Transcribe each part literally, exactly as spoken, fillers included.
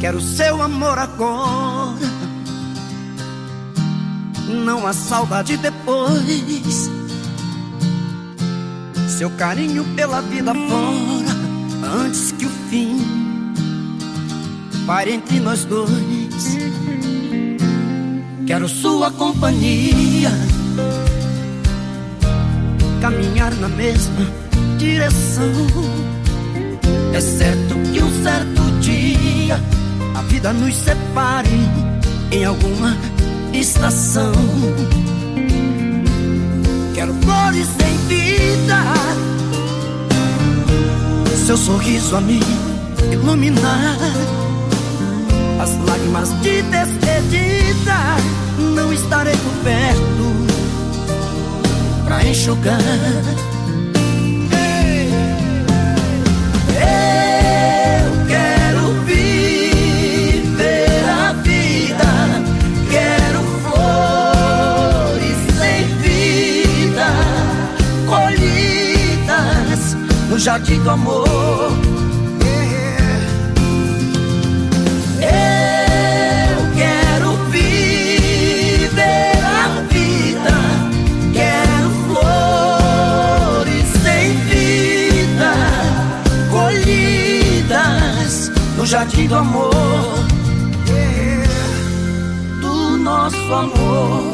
Quero seu amor agora, não há saudade depois. Seu carinho pela vida fora, antes que o fim pare entre nós dois. Quero sua companhia, caminhar na mesma direção. É certo que um certo dia a vida nos separe em alguma estação. Quero flores sem vida, seu sorriso a me iluminar. As lágrimas de despedida não estarei por perto pra enxugar. Eu quero viver a vida, quero flores sem vida, colhidas no jardim do amor. Eu quero viver a vida, quero flores sem vida, colhidas no jardim do amor, do nosso amor.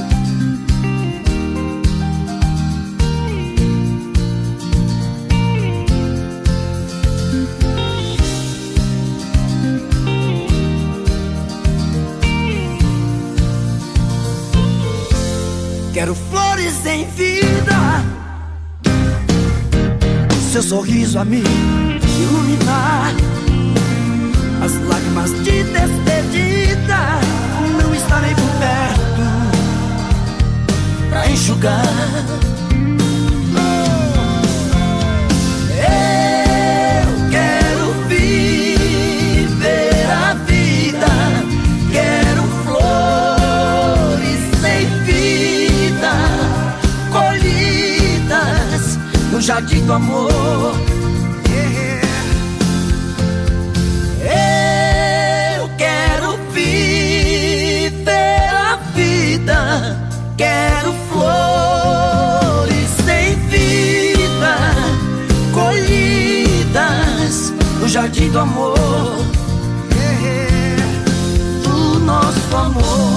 Quero flores em vida, seu sorriso a me iluminar. As lágrimas de despedida não estarei por perto pra enxugar. Eu quero viver a vida, quero flores sem vida, colhidas no jardim do amor. Eu quero viver a vida, quero flores sem vida, colhidas no jardim do amor, do nosso amor.